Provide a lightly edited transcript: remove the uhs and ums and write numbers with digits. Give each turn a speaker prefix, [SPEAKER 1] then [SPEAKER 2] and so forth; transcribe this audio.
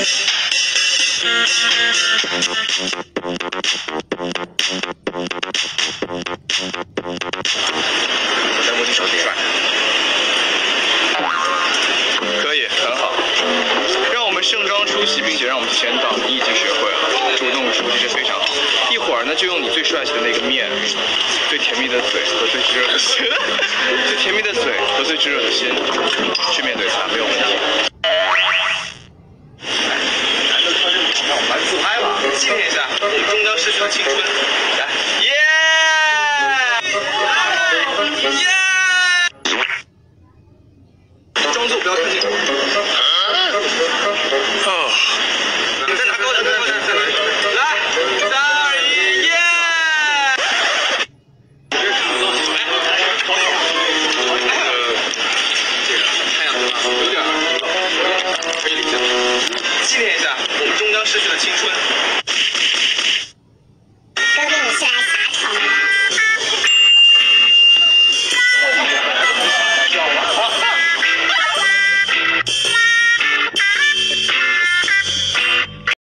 [SPEAKER 1] 戴墨镜手挺帅，可以很好。让我们盛装出席，并且让我们签到，你已经学会了。主动出击是非常好。一会儿呢，就用你最帅气的那个面、最甜蜜的嘴和最炙热的心、最甜蜜的嘴和最炙热的心去面对它，没有问题。难得穿这么好看，我们来自拍吧，纪念一下我们终将逝去的青春。来，耶！耶！装作不要看镜头。哦。你再拿高点，再高点，再来。来，3、2、1，耶！这是什么造型？哎，好好。这个太阳灯啊，有点可以理解。纪念一下我们终将逝去的青春。